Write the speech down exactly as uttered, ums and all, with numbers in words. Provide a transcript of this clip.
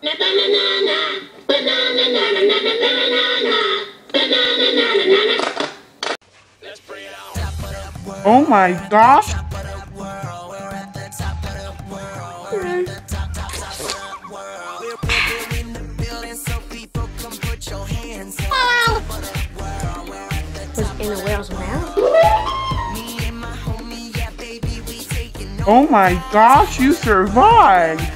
Oh my gosh! Was in a whale's mouth? Oh my gosh, you survived!